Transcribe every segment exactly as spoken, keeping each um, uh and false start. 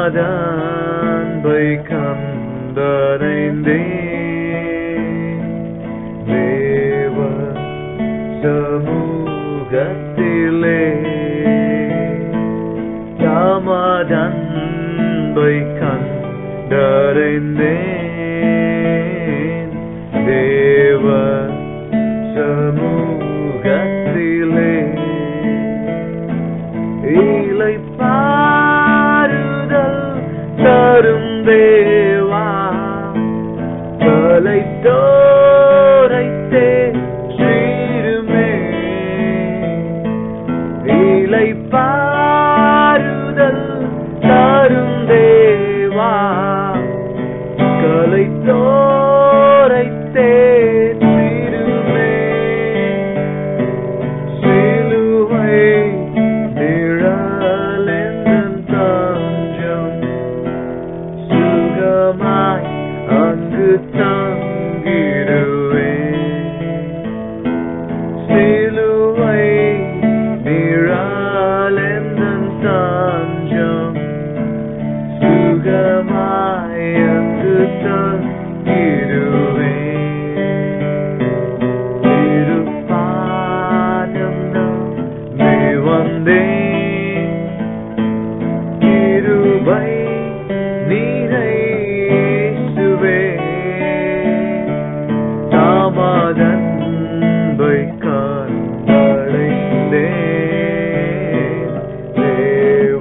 தாமதன்பை கண்டடைந்தே தேவ சமூகத்திலே தாமதன்பை கண்டடைந்தேன் தேவ சமூகத்திலே இலை பாருதல் தரும் தேவா கலை தோரைத்தே சீருமே இலை பாருதல் தரும் தேவா கலை தோரைத்தே சீருமே சிலுவை நிழலெந்தன் தஞ்சம் சுகமாய் அங்கு தங்கிடுவேன் சிலுவை நிழலெந்தன் தஞ்சம் சுகமாய் அங்கு தங்கிடுவேன் திருப்பாதம் நம்பி வந்தேன் கிருபை நீரை இயேசுவே தாமதன்பை கண்டடைந்தேன் தேவ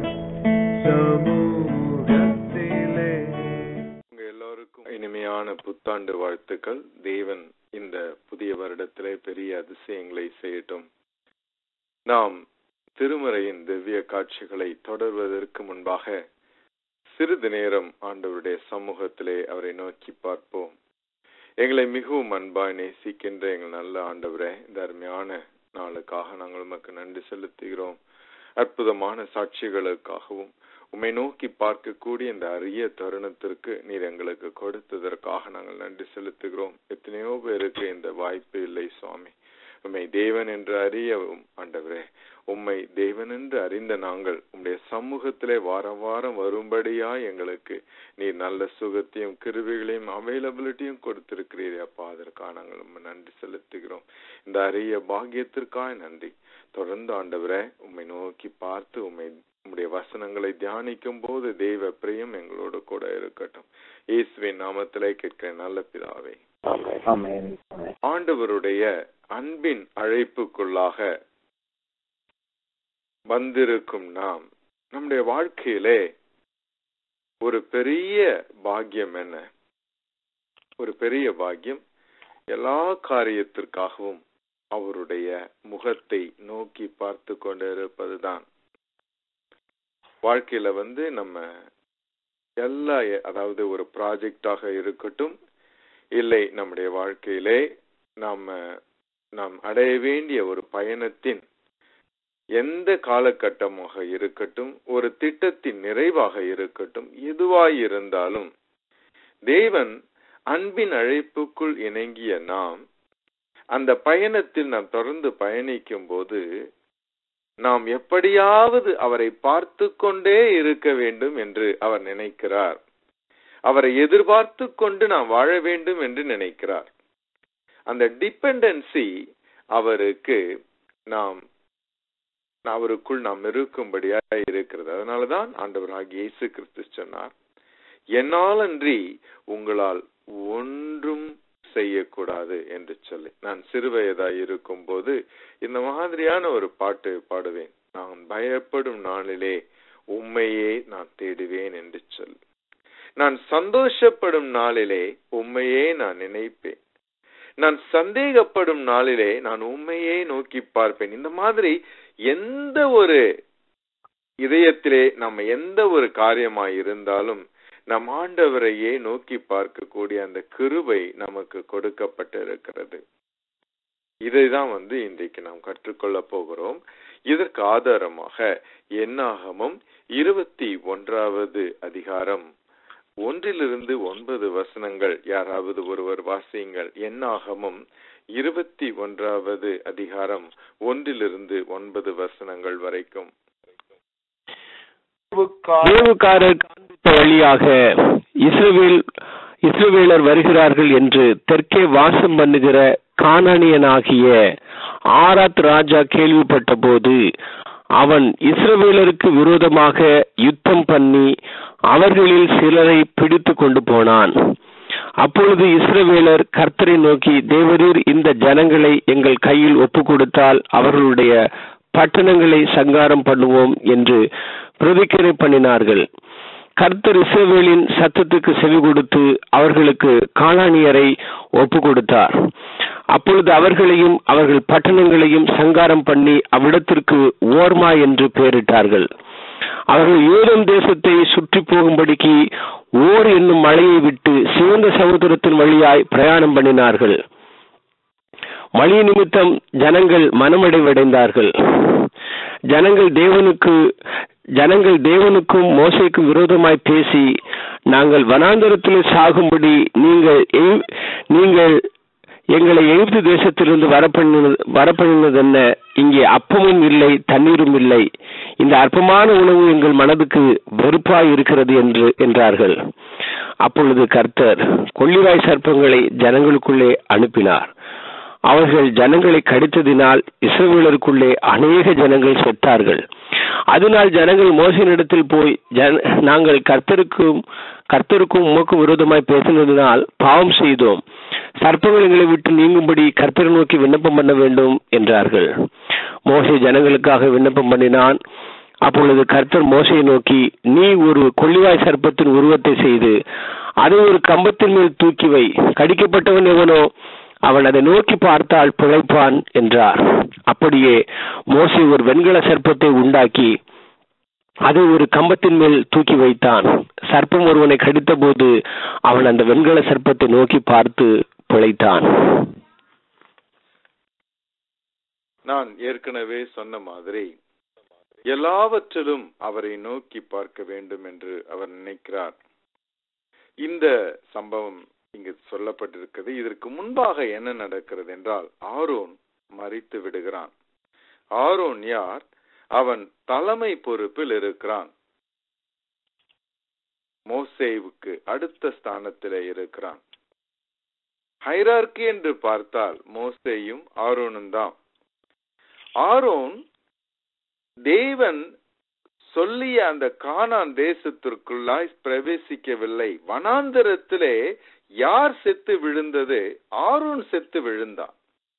சமூகத்திலே. உங்க எல்லோருக்கும் இனிமையான புத்தாண்டு வாழ்த்துக்கள். தேவன் இந்த புதிய வருடத்திலே பெரிய அதிசயங்களை செய்யட்டும். நாம் திருமறையின் திவ்ய காட்சிகளை தொடர்வதற்கு முன்பாக சிறிது நேரம் ஆண்டவருடைய சமூகத்திலே அவரை நோக்கி பார்ப்போம். எங்களை மிகவும் அன்பாய் நேசிக்கின்ற எங்கள் நல்ல ஆண்டவரே, இந்த அருமையான நாளுக்காக நாங்கள் உமக்கு நன்றி செலுத்துகிறோம். அற்புதமான சாட்சிகளுக்காகவும் உம்மை நோக்கி பார்க்கக்கூடிய இந்த அரிய தருணத்திற்கு நீர் எங்களுக்கு கொடுத்ததற்காக நாங்கள் நன்றி செலுத்துகிறோம். எத்தனையோ பேருக்கு இந்த வாய்ப்பு இல்லை சுவாமி. உம்மை தேவன் என்று அறியவும் ஆண்டவரே, உம்மை தேவன் என்று அறிந்த நாங்கள் உம்முடைய சமூகத்திலே வாரம் வாரம் வரும்படியா எங்களுக்கு நீர் நல்ல சுகத்தையும் கிருபைகளையும் அவைலபிலிட்டியும் கொடுத்திருக்கிறீரே அப்பா. அதற்காக நாங்கள் உம்மை நன்றி செலுத்துகிறோம். இந்த அரிய பாக்கியத்திற்காக நன்றி. தொடர்ந்து ஆண்டவரே உம்மை நோக்கி பார்த்து உம்மை உம்முடைய வசனங்களை தியானிக்கும் போது தெய்வ பிரியம் எங்களோடு கூட இருக்கட்டும். இயேசுவின் நாமத்திலே கேட்கிறேன் நல்ல பிதாவே. ஆண்டவருடைய அன்பின் அழைப்புக்குள்ளாக வந்திருக்கும் நாம் நம்முடைய வாழ்க்கையிலே ஒரு பெரிய பாக்கியம் என்ன? ஒரு பெரிய பாக்கியம் எல்லா காரியத்திற்காகவும் அவருடைய முகத்தை நோக்கி பார்த்து கொண்டு இருப்பதுதான். வாழ்க்கையில வந்து நம்ம எல்லா, அதாவது ஒரு ப்ராஜெக்டாக இருக்கட்டும், இல்லை நம்முடைய வாழ்க்கையிலே நாம நாம் அடைய வேண்டிய ஒரு பயணத்தின் எந்த காலகட்டமாக இருக்கட்டும், ஒரு திட்டத்தின் நிறைவாக இருக்கட்டும், எதுவாய் இருந்தாலும் தேவன் அன்பின் அழைப்புக்குள் இணங்கிய நாம் அந்த பயணத்தில் நாம் தொடர்ந்து பயணிக்கும் போது நாம் எப்படியாவது அவரை பார்த்து கொண்டே இருக்க வேண்டும் என்று அவர் நினைக்கிறார். அவரை எதிர்பார்த்து கொண்டு நாம் வாழ வேண்டும் என்று நினைக்கிறார். அந்த டிபெண்டன்சி அவருக்கு நாம் அவருக்குள் நாம் இருக்கும்படியாக இருக்கிறது. அதனாலதான் ஆண்டவராகிய இயேசு கிறிஸ்து சொன்னார், என்னாலன்றி உங்களால் ஒன்றும் செய்யக்கூடாது என்று சொல்லி. நான் சிறுவயதாய் இருக்கும் போது இந்த மாதிரியான ஒரு பாட்டு பாடுவேன். நான் பயப்படும் நாளிலே உம்மையே நான் தேடுவேன் என்று சொல்லி. நான் சந்தோஷப்படும் நாளிலே உம்மையே நான் நினைப்பேன். நான் சந்தேகப்படும் நாளிலே நான் உம்மையே நோக்கி பார்ப்பேன். இந்த மாதிரி எந்த ஒரு இதயத்திலே நம்ம எந்த ஒரு காரியமாய் இருந்தாலும் நம் ஆண்டவரையே நோக்கி பார்க்கக்கூடிய அந்த கிருபை நமக்கு கொடுக்கப்பட்டிருக்கிறது. இதைதான் வந்து இன்றைக்கு நாம் கற்றுக்கொள்ள போகிறோம். இதற்கு ஆதாரமாக என்னாகமம் இருபத்தி ஒன்றாவது அதிகாரம் ஒன்றிலிருந்து ஒன்பது வசனங்கள் யாராவது ஒருவர் வாசியுங்கள். என்னாகமம் இருபத்தி ஒன்றாவது அதிகாரம் ஒன்றிலிருந்து ஒன்பது வசனங்கள் வரைக்கும். வேவுக்காரர் காண்பித்த வழியாக இஸ்ரவேல் இஸ்ரவேலர் வருகிறார்கள் என்று தெற்கே வாசம் பண்ணுகிற கானானியனாகிய ஆராத் ராஜா கேள்விப்பட்ட போது அவன் இஸ்ரவேலருக்கு விரோதமாக யுத்தம் பண்ணி அவர்களில் சிலரை பிடித்து கொண்டு போனான். அப்பொழுது இஸ்ரவேலர் கர்த்தரை நோக்கி, தேவரீர் இந்த ஜனங்களை எங்கள் கையில் ஒப்பு கொடுத்தால் அவர்களுடைய பட்டணங்களை சங்காரம் பண்ணுவோம் என்று பிரதிக்கரை பண்ணினார்கள். கர்த்தர் இஸ்ரவேலின் சத்தத்துக்கு செவி கொடுத்து அவர்களுக்கு கானானியரை ஒப்பு கொடுத்தார். அப்பொழுது அவர்களையும் அவர்கள் பட்டணங்களையும் சங்காரம் பண்ணி அவ்விடத்திற்கு ஓர்மா என்று பெயரிட்டார்கள். அவர்கள் யூதம் தேசத்தை சுற்றி போகும்படிக்கு ஓர் என்னும் மலையை விட்டு சிவந்த சமுத்திரத்தின் வழியாய் பிரயாணம் பண்ணினார்கள். மழை நிமித்தம் ஜனங்கள் மனமடைவடைந்தார்கள். ஜனங்கள் தேவனுக்கு ஜனங்கள் தேவனுக்கும் மோசேக்கும் விரோதமாய் பேசி, நாங்கள் வனாந்தரத்திலே சாகும்படி நீங்கள் நீங்கள் எங்களை எகிப்து தேசத்திலிருந்து வரப்பண்ணினது என்ன? இங்கே அப்பமும் இல்லை, தண்ணீரும் இல்லை. இந்த அற்பமான உணவு எங்கள் மனதுக்கு வெறுப்பாய் இருக்கிறது என்று என்றார்கள். அப்பொழுது கர்த்தர் கொள்ளிவாய் சர்ப்பங்களை ஜனங்களுக்குள்ளே அனுப்பினார். அவர்கள் ஜனங்களை கடித்ததினால் இஸ்ரவேலருக்குள்ளே அநேக ஜனங்கள் செத்தார்கள். அதனால் ஜனங்கள் மோசேயினிடத்தில் போய், நாங்கள் கர்த்தருக்கும் கர்த்தருக்கும் உமக்கும் விரோதமாய் பேசினதினால் பாவம் செய்தோம். சர்ப்பங்கள் எங்களை விட்டு நீங்கும்படி கர்த்தரை நோக்கி விண்ணப்பம் பண்ண வேண்டும் என்றார்கள். மோசே ஜனங்களுக்காக விண்ணப்பம் பண்ணினான். அப்பொழுது கர்த்தர் மோசேயை நோக்கி, நீ ஒரு கொள்ளிவாய் சர்ப்பத்தின் உருவத்தை செய்து அதை ஒரு கம்பத்தின் மேல் தூக்கி வை. கடிக்கப்பட்டவன் எவனோ அவன் அதை நோக்கி பார்த்தால் பிழைப்பான் என்றார். அப்படியே மோசே ஒரு வெண்கல சர்ப்பத்தை உண்டாக்கி அதை ஒரு கம்பத்தின் மேல் தூக்கி வைத்தான். சர்ப்பம் ஒருவனை கடித்த போது அவன் அந்த வெண்கல சர்ப்பத்தை நோக்கி பார்த்து பிழைத்தான். நான் ஏற்கனவே சொன்ன மாதிரி எல்லாவற்றிலும் அவரை நோக்கி பார்க்க வேண்டும் என்று அவர் நினைக்கிறார். இந்த சம்பவம் இங்கு சொல்லப்பட்டிருக்கிறது. இதற்கு முன்பாக என்ன நடக்கிறது என்றால், ஆரோன் மரித்து விடுகிறான். ஆரோன் யார்? அவன் தலைமை பொறுப்பில் இருக்கிறான். மோசேவுக்கு அடுத்த ஸ்தானத்திலே இருக்கிறான். ஹைரார்கி என்று பார்த்தால் மோசேயும் ஆரோனும் தான். ஆரோன் தேவன் சொல்லிய அந்த கானான் தேசத்திற்குள்ளாய் பிரவேசிக்கவில்லை. வனாந்தரத்திலே யார் செத்து விழுந்தது? ஆரோன் செத்து விழுந்தான்.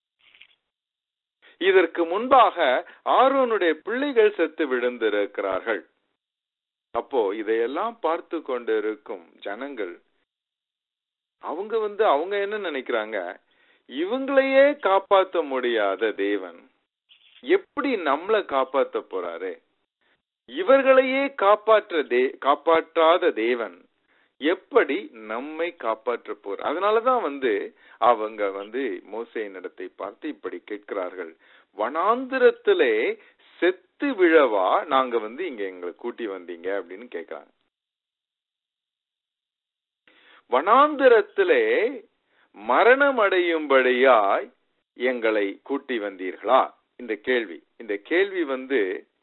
இதற்கு முன்பாக ஆரோனுடைய பிள்ளைகள் செத்து விழுந்திருக்கிறார்கள். அப்போ இதையெல்லாம் பார்த்து கொண்டு இருக்கும் ஜனங்கள் அவங்க வந்து அவங்க என்ன நினைக்கிறாங்க, இவங்களையே காப்பாற்ற முடியாத தேவன் எப்படி நம்மளை காப்பாற்ற போறாரு? இவர்களையே காப்பாற்ற தே காப்பாற்றாத தேவன் எப்படி நம்மை காப்பாற்ற போற? அதனாலதான் வந்து அவங்க வந்து மோசேயின் இடத்தை பார்த்து இப்படி கேட்கிறார்கள், வனாந்திரத்திலே செத்து விழவா நாங்க வந்து இங்க எங்களை கூட்டி வந்தீங்க அப்படின்னு கேட்கிறாங்க. வனாந்திரத்திலே மரணம் அடையும்படியாய் எங்களை கூட்டி வந்தீர்களா? இந்த கேள்வி இந்த கேள்வி வந்து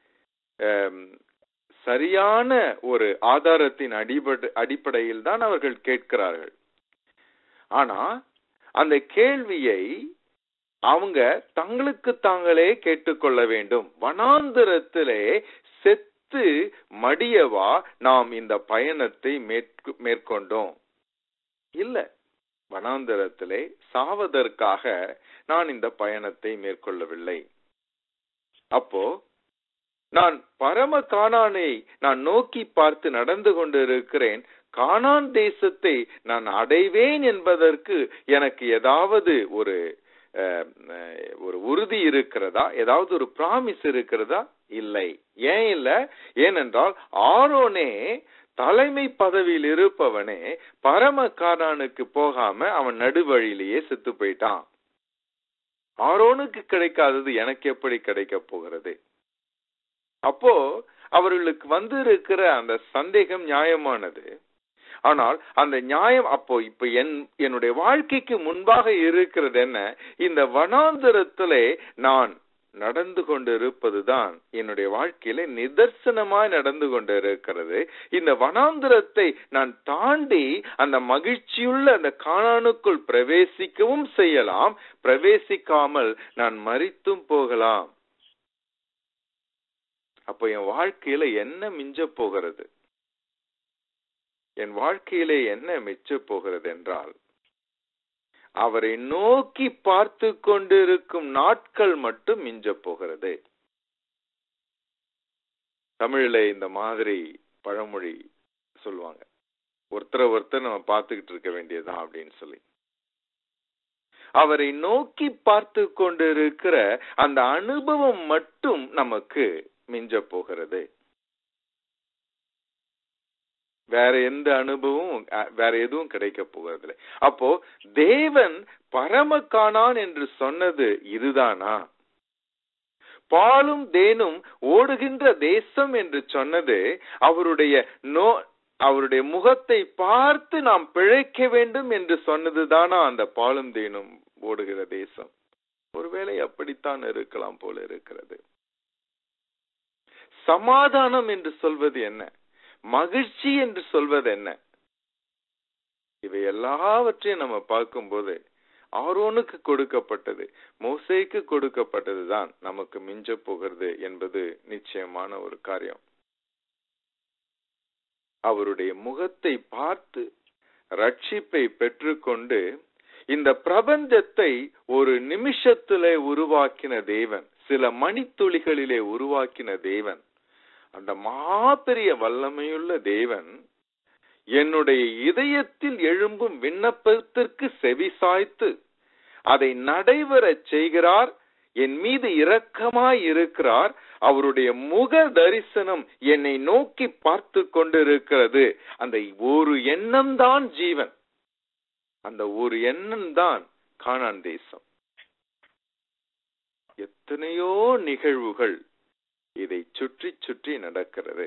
சரியான ஒரு ஆதாரத்தின் அடிப்படை அடிப்படையில் தான் அவர்கள் கேட்கிறார்கள். ஆனா அந்த கேள்வியை அவங்க தங்களுக்கு தாங்களே கேட்டுக்கொள்ள வேண்டும். வனாந்திரத்திலே செத்து மடியவா நாம் இந்த பயணத்தை மேற்கொண்டோம்? இல்ல, வனாந்திரத்திலே சாவதற்காக நான் இந்த பயணத்தை மேற்கொள்ளவில்லை. அப்போ நான் பரம கானானை நான் நோக்கி பார்த்து நடந்து கொண்டிருக்கிறேன். கானான் தேசத்தை நான் அடைவேன் என்பதற்கு எனக்கு ஏதாவது ஒரு ஒரு உறுதி இருக்கிறதா? ஏதாவது ஒரு பிராமிஸ் இருக்கிறதா? இல்லை. ஏன் இல்ல? ஏனென்றால் ஆரோனே தலைமை பதவியில் இருப்பவனே பரம கானானுக்கு போகாம அவன் நடுவழியிலேயே செத்து போயிட்டான். ஆரோனுக்கு கிடைக்காதது எனக்கு எப்படி கிடைக்க போகிறது? அப்போ அவர்களுக்கு வந்து இருக்கிற அந்த சந்தேகம் நியாயமானது. ஆனால் அந்த நியாயம் அப்போ இப்ப என் என்னுடைய வாழ்க்கைக்கு முன்பாக இருக்கிறது என்ன? இந்த வனாந்திரத்திலே நான் நடந்து கொண்டு இருப்பதுதான் என்னுடைய வாழ்க்கையில நிதர்சனமாய் நடந்து கொண்டு இருக்கிறது. இந்த வனாந்திரத்தை நான் தாண்டி அந்த மகிழ்ச்சியுள்ள அந்த கானானுக்குள் பிரவேசிக்கவும் செய்யலாம், பிரவேசிக்காமல் நான் மரித்தும் போகலாம். அப்போ என் வாழ்க்கையில என்ன மிஞ்ச போகிறது? என் வாழ்க்கையிலே என்ன மிச்ச போகிறது என்றால், அவரை நோக்கி பார்த்து கொண்டிருக்கும் நாட்கள் மட்டும் மிஞ்ச போகிறது. தமிழிலே இந்த மாதிரி பழமொழி சொல்லுவாங்க, ஒருத்தரை ஒருத்தர் நம்ம பார்த்துக்கிட்டு இருக்க வேண்டியதுதான் அப்படின்னு சொல்லி. அவரை நோக்கி பார்த்து கொண்டிருக்கிற அந்த அனுபவம் மட்டும் நமக்கு மிஞ்ச போகிறது. வேற எந்த அனுபவமும் வேற எதுவும் கிடைக்க போகிறது. அப்போ தேவன் பரம கானான் என்று சொன்னது இதுதானா? பாலும் தேனும் ஓடுகின்ற தேசம் என்று சொன்னது அவருடைய நோ அவருடைய முகத்தை பார்த்து நாம் பிழைக்க வேண்டும் என்று சொன்னதுதானா அந்த பாலும் தேனும் ஓடுகிற தேசம்? ஒருவேளை அப்படித்தான் இருக்கலாம் போல இருக்கிறது. சமாதானம் என்று சொல்வது என்ன? மகிழ்ச்சி என்று சொல்வது என்ன? இவை எல்லாவற்றையும் நம்ம பார்க்கும்போது ஆரோனுக்கு கொடுக்கப்பட்டது, மோசேக்கு கொடுக்கப்பட்டதுதான் நமக்கு மிஞ்ச போகிறது என்பது நிச்சயமான ஒரு காரியம். அவருடைய முகத்தை பார்த்து ரட்சிப்பை பெற்றுக்கொண்டு இந்த பிரபஞ்சத்தை ஒரு நிமிஷத்திலே உருவாக்கின தேவன், சில மணித்துளிகளிலே உருவாக்கின தேவன், அந்த மாபெரிய வல்லமையுள்ள தேவன் என்னுடைய இதயத்தில் எழும்பும் விண்ணப்பத்திற்கு செவி சாய்த்து அதை நடைபெற செய்கிறார். என் மீது இரக்கமாய் இருக்கிறார். அவருடைய முக தரிசனம் என்னை நோக்கி பார்த்து கொண்டிருக்கிறது. அந்த ஒரு எண்ணம் தான் ஜீவன். அந்த ஒரு எண்ணம் தான் கானான் தேசம். எத்தனையோ நிகழ்வுகள் இதை சுற்றி சுற்றி நடக்கிறது.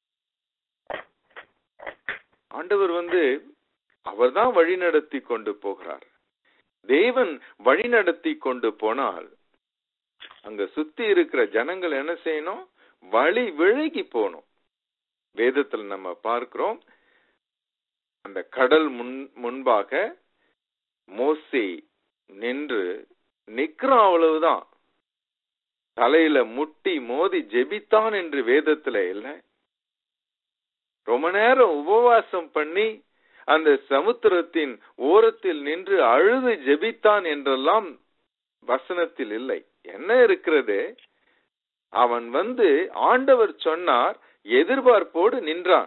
ஆண்டவர் வந்து அவர்தான் வழி நடத்தி கொண்டு போகிறார். தேவன் வழி நடத்தி கொண்டு போனால் அங்க சுத்தி இருக்கிற ஜனங்கள் என்ன செய்யணும்? வழி விலகி போகணும். வேதத்தில் நம்ம பார்க்கிறோம், அந்த கடல் முன் முன்பாக மோசே நின்று நிக்கிறான், அவ்வளவுதான். தலையில முட்டி மோதி ஜெபித்தான் என்று வேதத்துல இல்ல. ரொம்ப நேரம் உபவாசம் பண்ணி அந்த சமுத்திரத்தின் ஓரத்தில் நின்று அழுது ஜெபித்தான் என்றெல்லாம் வசனத்தில் இல்லை. என்ன இருக்கிறது? அவன் வந்து ஆண்டவர் சொன்னார், எதிர்பார்ப்போடு நின்றான்.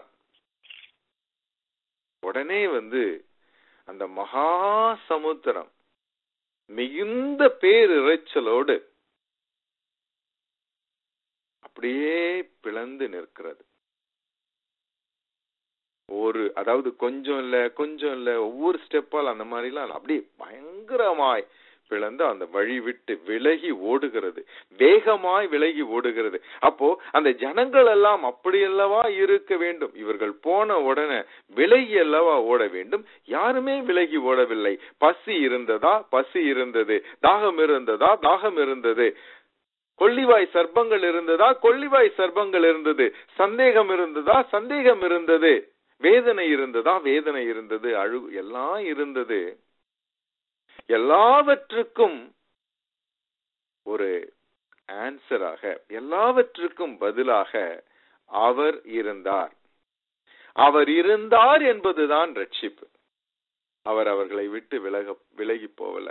உடனே வந்து அந்த மகா சமுத்திரம் மிகுந்த பேரிரைச்சலோடு அப்படியே பிளந்து நிற்கிறது. ஒரு அதாவது கொஞ்சம் இல்ல கொஞ்சம் இல்ல ஒவ்வொரு ஸ்டெப்பால் அந்த மாதிரி எல்லாம் அப்படியே பயங்கரமாய் பிளந்து அந்த வழி விட்டு விலகி ஓடுகிறது, வேகமாய் விலகி ஓடுகிறது. அப்போ அந்த ஜனங்கள் எல்லாம் அப்படி அல்லவா இருக்க வேண்டும்? இவர்கள் போன உடனே விலகி அல்லவா ஓட வேண்டும்? யாருமே விலகி ஓடவில்லை. பசி இருந்ததா? பசி இருந்தது. தாகம் இருந்ததா? தாகம் இருந்தது. கொள்ளிவாய் சர்ப்பங்கள் இருந்ததா? கொள்ளிவாய் சர்ப்பங்கள் இருந்தது. சந்தேகம் இருந்ததா? சந்தேகம் இருந்தது. வேதனை இருந்ததா? வேதனை இருந்தது. அழு எல்லாம் இருந்தது. எல்லாவற்றுக்கும் ஒரு ஆன்சராக, எல்லாவற்றுக்கும் பதிலாக அவர் இருந்தார். அவர் இருந்தார் என்பதுதான் ரட்சிப்பு. அவர் அவர்களை விட்டு விலக விலகி போகல.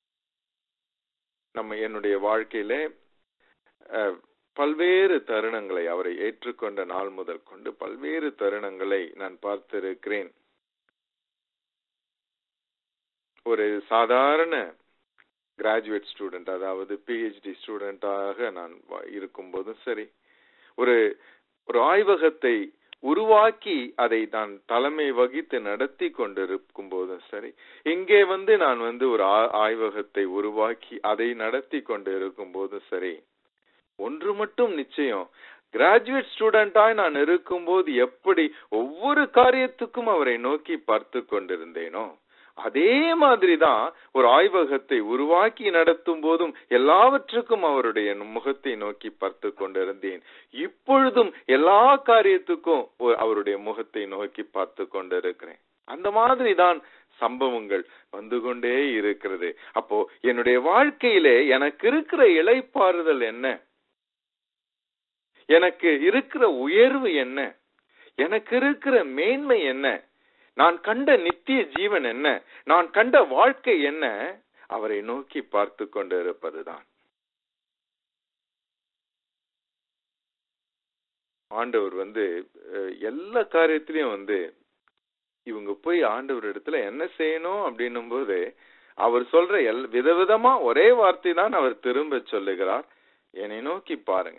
நம்ம என்னுடைய வாழ்க்கையிலே பல்வேறு தருணங்களை, அவரை ஏற்றுக்கொண்ட நாள் முதல் கொண்டு பல்வேறு தருணங்களை நான் பார்த்திருக்கிறேன். ஒரு சாதாரண கிராஜுவேட் ஸ்டூடெண்ட், அதாவது பிஹெச்டி ஸ்டூடெண்டாக நான் இருக்கும்போதும் சரி, ஒரு ஒரு ஆய்வகத்தை உருவாக்கி அதை நான் தலைமை வகித்து நடத்தி கொண்டிருக்கும் போதும் சரி, இங்கே வந்து நான் வந்து ஒரு ஆய்வகத்தை உருவாக்கி அதை நடத்தி கொண்டு இருக்கும் போதும் சரி, ஒன்று மட்டும் நிச்சயம், கிராஜுவேட் ஸ்டூடெண்டாய் நான் இருக்கும்போது எப்படி ஒவ்வொரு காரியத்துக்கும் அவரை நோக்கி பார்த்து கொண்டிருந்தேனோ, அதே மாதிரிதான் ஒரு ஆய்வகத்தை உருவாக்கி நடத்தும் போதும் எல்லாவற்றுக்கும் அவருடைய முகத்தை நோக்கி பார்த்து கொண்டிருந்தேன். இப்பொழுதும் எல்லா காரியத்துக்கும் அவருடைய முகத்தை நோக்கி பார்த்து கொண்டிருக்கிறேன். அந்த மாதிரிதான் சம்பவங்கள் வந்து கொண்டே இருக்கிறது. அப்போ என்னுடைய வாழ்க்கையிலே எனக்கு இருக்கிற இளைப்பாறுதல் என்ன, எனக்கு இருக்கிற உயர்வு என்ன, எனக்கு இருக்கிற மேன்மை என்ன, நான் கண்ட நித்திய ஜீவன் என்ன, நான் கண்ட வாழ்க்கை என்ன, அவரை நோக்கி பார்த்து கொண்டு இருப்பதுதான். ஆண்டவர் வந்து எல்லா காரியத்திலையும் வந்து இவங்க போய் ஆண்டவர் இடத்துல என்ன செய்யணும் அப்படின்னும் போது அவர் சொல்ற எல் விதவிதமா ஒரே வார்த்தை தான் அவர் திரும்ப சொல்லுகிறார், என்னை நோக்கி பாருங்க.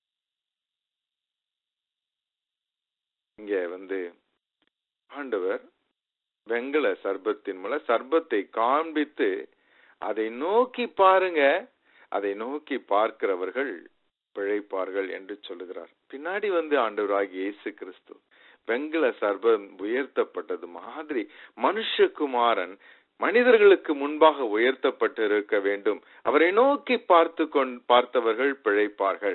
இங்க வந்து ஆண்டவர் வெங்கல சர்பத்தின் மூலம் சர்பத்தை காண்பித்து அதை நோக்கி பாருங்க, அதை நோக்கி பார்க்கிறவர்கள் பிழைப்பார்கள் என்று சொல்லுகிறார். பின்னாடி வந்து ஆண்டவராகிய இயேசு கிறிஸ்து வெங்கல சர்பம் உயர்த்தப்பட்டது மாதிரி மனுஷகுமாரன் மனிதர்களுக்கு முன்பாக உயர்த்தப்பட்டு இருக்க வேண்டும். அவரை நோக்கி பார்த்து கொண்டு பார்த்தவர்கள் பிழைப்பார்கள்.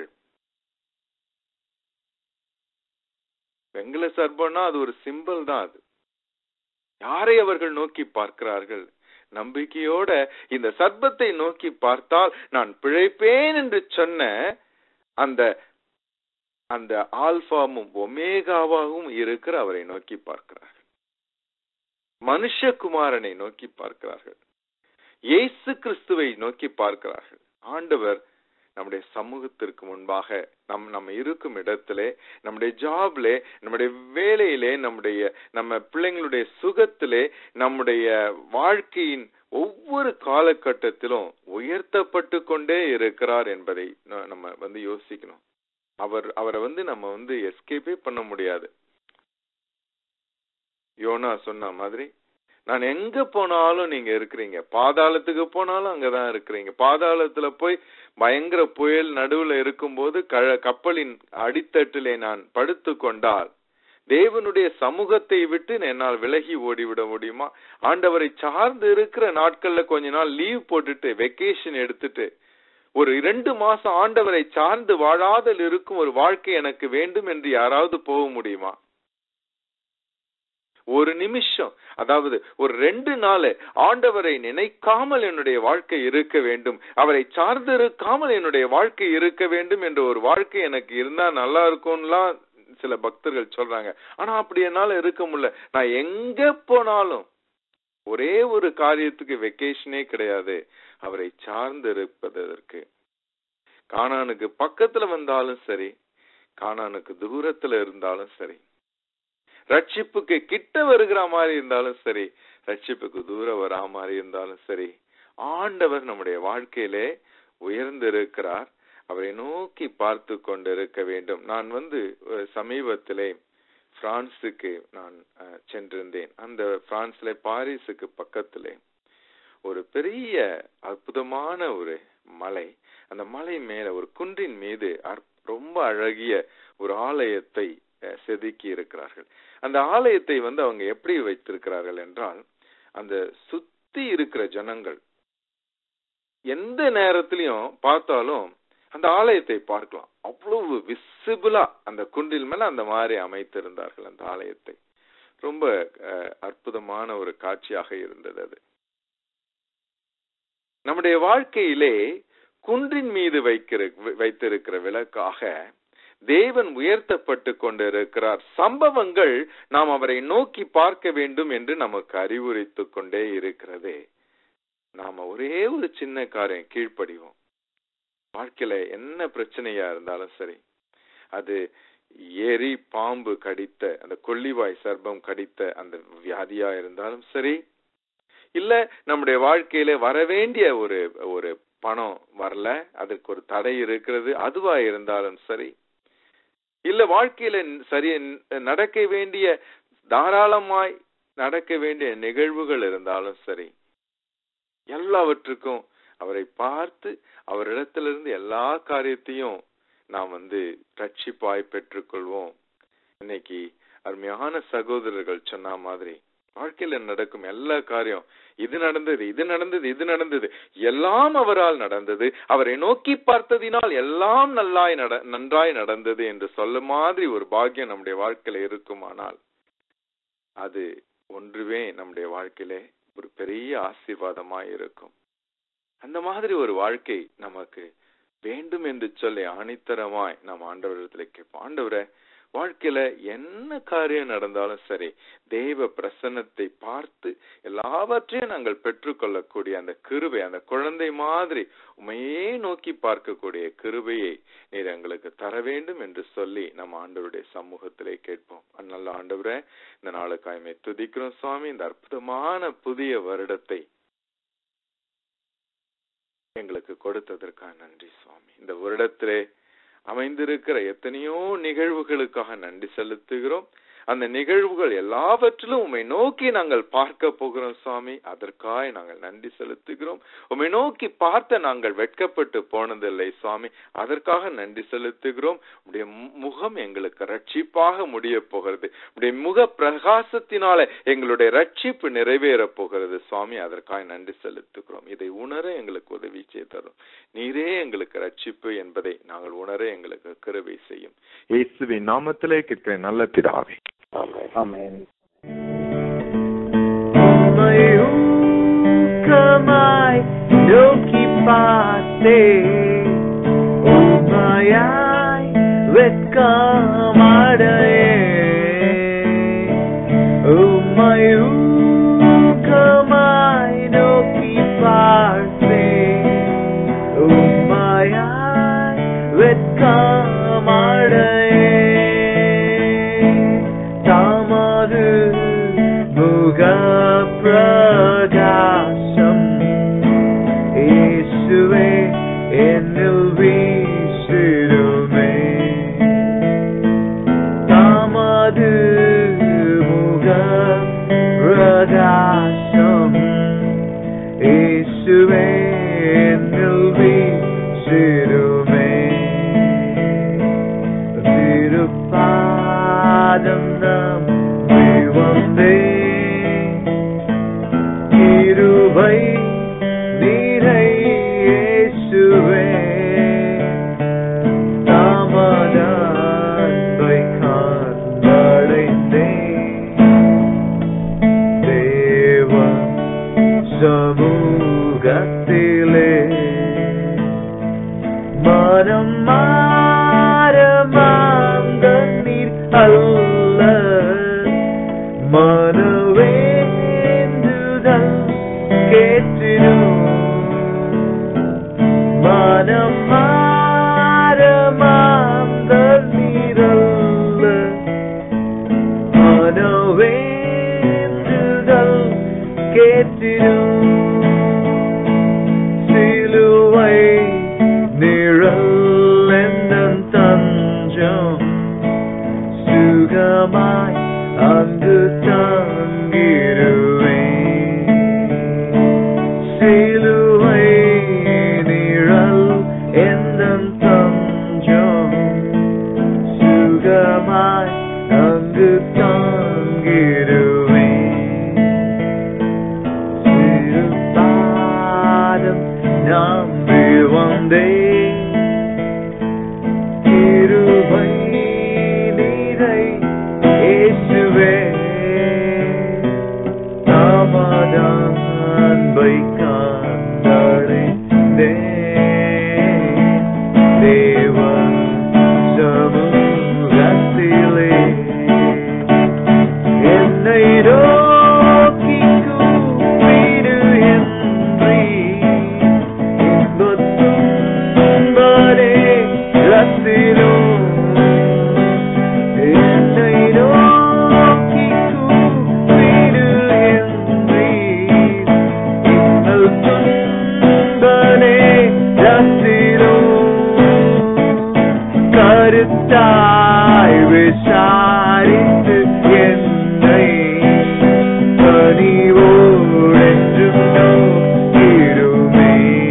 வெங்கல சர்பம்னா அது ஒரு சிம்பல் தான். அது யாரை அவர்கள் நோக்கி பார்க்கிறார்கள்? நம்பிக்கையோட இந்த சர்பத்தை நோக்கி பார்த்தால் நான் பிழைப்பேன் என்று சொன்ன அந்த அந்த ஆல்பாவும் ஒமேகாவாகவும் இருக்கிற அவரை நோக்கி பார்க்கிறார்கள். மனுஷகுமாரனை நோக்கி பார்க்கிறார்கள். இயேசு கிறிஸ்துவை நோக்கி பார்க்கிறார்கள். ஆண்டவர் நம்முடைய சமூகத்திற்கு முன்பாக நம் நம்ம இருக்கும் இடத்திலே, நம்முடைய ஜாப்லே, நம்முடைய வேலையிலே, நம்முடைய நம்ம பிள்ளைங்களுடைய சுகத்திலே, நம்முடைய வாழ்க்கையின் ஒவ்வொரு காலகட்டத்திலும் உயர்த்தப்பட்டு கொண்டே இருக்கிறார் என்பதை நம்ம வந்து யோசிக்கணும். அவர் அவரை வந்து நம்ம வந்து எஸ்கேப்பே பண்ண முடியாது. யோனா சொன்ன மாதிரி, நான் எங்க போனாலும் நீங்க இருக்கிறீங்க, பாதாளத்துக்கு போனாலும் அங்கதான் இருக்கிறீங்க. பாதாளத்துல போய் பயங்கர புயல் நடுவுல இருக்கும் போது கப்பலின் அடித்தட்டிலே நான் படுத்து கொண்டால் தேவனுடைய சமூகத்தை விட்டு என்னால் விலகி ஓடிவிட முடியுமா? ஆண்டவரை சார்ந்து இருக்கிற நாட்கள்ல கொஞ்ச நாள் லீவ் போட்டுட்டு வெக்கேஷன் எடுத்துட்டு ஒரு இரண்டு மாசம் ஆண்டவரை சார்ந்து வாழாதல் இருக்கும் ஒரு வாழ்க்கை எனக்கு வேண்டும் என்று யாராவது போக முடியுமா? ஒரு நிமிஷம், அதாவது ஒரு ரெண்டு நாள் ஆண்டவரை நினைக்காமல் என்னுடைய வாழ்க்கை இருக்க வேண்டும், அவரை சார்ந்து இருக்காமல் என்னுடைய வாழ்க்கை இருக்க வேண்டும் என்ற ஒரு வாழ்க்கை எனக்கு இருந்தா நல்லா இருக்கும்லாம் சில பக்தர்கள் சொல்றாங்க. ஆனா அப்படி என்னால இருக்க முடியல. நான் எங்க போனாலும் ஒரே ஒரு காரியத்துக்கு வெக்கேஷனே கிடையாது, அவரை சார்ந்து இருப்பதற்கு. கானானுக்கு பக்கத்துல வந்தாலும் சரி, கானானுக்கு தூரத்துல இருந்தாலும் சரி, ரட்சிப்புக்கு கிட்ட வருகிற மாதிரி இருந்தாலும் சரி, ரட்சிப்புக்கு தூரம் வரா மாதிரி இருந்தாலும் சரி, ஆண்டவர் நம்முடைய வாழ்க்கையிலே உயர்ந்திருக்கிறார். அவரை நோக்கி பார்த்து கொண்டு இருக்க வேண்டும். நான் வந்து சமீபத்திலே பிரான்சுக்கு நான் சென்றிருந்தேன். அந்த பிரான்ஸ்ல பாரிஸுக்கு பக்கத்திலே ஒரு பெரிய அற்புதமான ஒரு மலை, அந்த மலை மேல ஒரு குன்றின் மீது ரொம்ப அழகிய ஒரு ஆலயத்தை செதுக்கி இருக்கிறார்கள். அந்த ஆலயத்தை வந்து அவங்க எப்படி வைத்திருக்கிறார்கள் என்றால், அந்த சுத்தி இருக்கிற ஜனங்கள் எந்த நேரத்திலையும் பார்த்தாலும் அந்த ஆலயத்தை பார்க்கலாம். அவ்வளவு விசிபிளா அந்த குன்றில் மேல அந்த மாதிரி அமைத்திருந்தார்கள் அந்த ஆலயத்தை. ரொம்ப அற்புதமான ஒரு காட்சியாக இருந்தது அது. நம்முடைய வாழ்க்கையிலே குன்றின் மீது வைக்கிற வைத்திருக்கிற விளக்காக தேவன் உயர்த்தப்பட்டு கொண்டிருக்கிறார். சம்பவங்கள் நாம் அவரை நோக்கி பார்க்க வேண்டும் என்று நமக்கு அறிவுரைத்து கொண்டே இருக்கிறது. நாம ஒரே ஒரு சின்ன காரியம் கீழ்ப்படிவோம். வாழ்க்கையில என்ன பிரச்சனையா இருந்தாலும் சரி, அது ஏரி பாம்பு கடித்த அந்த கொள்ளிவாய் சர்ப்பம் கடித்த அந்த வியாதியா இருந்தாலும் சரி, இல்ல நம்முடைய வாழ்க்கையில வர வேண்டிய ஒரு ஒரு பணம் வரல, அதற்கு ஒரு தடை இருக்கிறது, அதுவா இருந்தாலும் சரி, இல்ல வாழ்க்கையில சரி நடக்க வேண்டிய தாராளமாய் நடக்க வேண்டிய நிகழ்வுகள் இருந்தாலும் சரி, எல்லாவற்றுக்கும் அவரை பார்த்து அவரிடத்திலிருந்து எல்லா காரியத்தையும் நாம் வந்து ரட்சிப்பாய் பெற்றுக்கொள்வோம். இன்னைக்கு அருமையான சகோதரர்கள் சொன்ன மாதிரி, வாழ்க்கையில நடக்கும் எல்லா காரியம், இது நடந்தது இது நடந்தது இது நடந்தது எல்லாம் அவரால் நடந்தது, அவரை நோக்கி பார்த்ததினால் எல்லாம் நல்லாய் நட நன்றாய் நடந்தது என்று சொல்ல மாதிரி ஒரு பாக்கியம் நம்முடைய வாழ்க்கையில இருக்குமானால் அது ஒன்றுமே நம்முடைய வாழ்க்கையிலே ஒரு பெரிய ஆசீர்வாதமாய் இருக்கும். அந்த மாதிரி ஒரு வாழ்க்கை நமக்கு வேண்டும் என்று சொல்லி ஆணித்தரமாய் நாம் ஆண்டவரிடத்தில் கேட்போம். ஆண்டவரே, வாழ்க்கையில என்ன காரியம் நடந்தாலும் சரி, தெய்வ பிரசன்னத்தை பார்த்து எல்லாவற்றையும் நாங்கள் பெற்றுக்கொள்ளக்கூடிய அந்த கிருபை, அந்த குழந்தை மாதிரி உமையே நோக்கி பார்க்கக்கூடிய கிருபையை நீர் எங்களுக்கு தர வேண்டும் என்று சொல்லி நம்ம ஆண்டவருடைய சமூகத்திலே கேட்போம். நல்ல ஆண்டவரே, இந்த நாளுக்காய்மை துதிக்கிறோம் சுவாமி. இந்த அற்புதமான புதிய வருடத்தை எங்களுக்கு கொடுத்ததற்காக நன்றி சுவாமி. இந்த வருடத்திலே அமைந்திருக்கிற எத்தனையோ நிகழ்வுகளுக்காக நன்றி செலுத்துகிறோம். அந்த நிகழ்வுகள் எல்லாவற்றிலும் உம்மை நோக்கி நாங்கள் பார்க்க போகிறோம் சுவாமி. அதற்காக நாங்கள் நன்றி செலுத்துகிறோம். உம்மை நோக்கி பார்த்த நாங்கள் வெட்கப்பட்டு போனதில்லை சுவாமி. அதற்காக நன்றி செலுத்துகிறோம். உடைய முகம் எங்களுக்கு ரட்சிப்பாக முடிய போகிறது. உடைய முக பிரகாசத்தினால எங்களுடைய ரட்சிப்பு நிறைவேற போகிறது சுவாமி. அதற்காக நன்றி செலுத்துகிறோம். இதை உணர எங்களுக்கு உதவி செய்தரும். நீரே எங்களுக்கு ரட்சிப்பு என்பதை நாங்கள் உணர எங்களுக்கு கிருபை செய்யும். இயேசுவின் நாமத்திலே கேட்கிறேன் நல்ல பிதாவே. Amen. Umay doki pate umayay vetkamadaye umay umay doki pate umayay vetkamadaye Pragasham Isuve Enil Vishirume Tamadu Muga Pragasham Isuve Enil Vishirume Virupadam Nam Vivande கிருபை நீரை இயேசுவே தாமதத்தை கண்டடைந்தேன் தேவ சமூகத்திலே மனம் மாற மாந்த நீர் அல்ல மனவே கேட்டிடும் மனம் மாற மாந்த நீரல்ல மனவேண்டுதல் கேட்டிடும் சிலுவை நிழல் எந்தன் தஞ்சம் சுகமாய் அங்கு தங்கிடுவேன் சிலுவை நிழல் எந்தன் தஞ்சம் சுகமாய் அங்கு தங்கிடுவேன் சிறுபாதம் நம்பி வந்தேன் கிருபை நீரை இயேசுவே தாமதம் அன்பை தேவ சமூகத்திலே என்னை நோக்கி கூப்பிடு என்று இன்பத்தும் துன்பரே ரத்திலும் என்னை நோக்கி கூப்பிடு என்று இன்னல் துன்பரே ரத்திலும் கருத்தாய் விசாரித்து என்னை கனிவோடென்றும் நோக்கிடுமே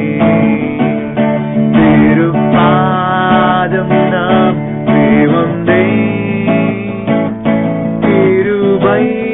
திருப்பாதம் நாம் வந்தேன் கிருபை